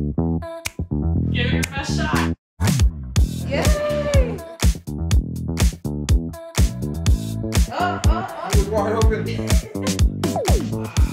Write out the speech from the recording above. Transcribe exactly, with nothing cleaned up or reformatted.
Give it your best shot. Yay! Oh, oh, oh. It was wide open.